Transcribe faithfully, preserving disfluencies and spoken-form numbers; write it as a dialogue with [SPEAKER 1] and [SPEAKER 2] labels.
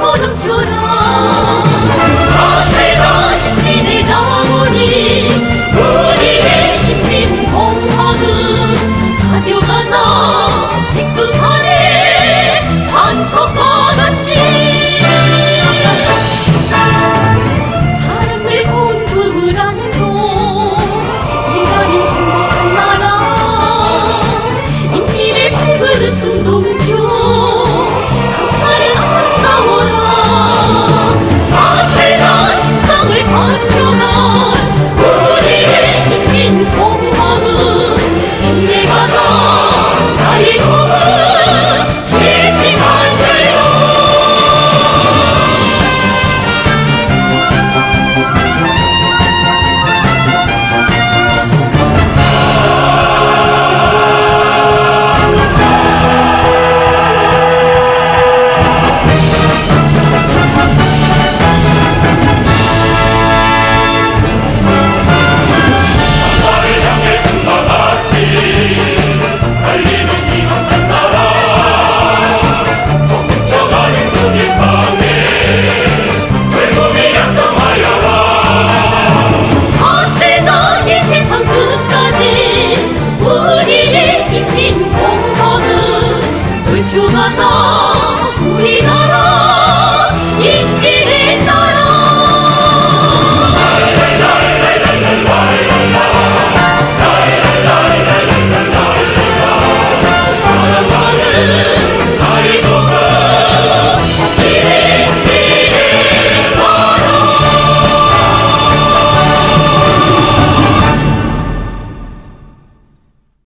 [SPEAKER 1] 넘쳐라. 앞에서 인민을 나오니 우리의 인민공화국 가져가자 백두산의 반석과 같이. 사람들 공급을 안고 기다린 행복한 나라. 인민의 밝은 순동주 강산은 아름다워라. 앞에서 심장을 바쳐난 우리의 인민공화국 힘내가자. 나의 조국 일심한대요. 인민공화국 울주가자.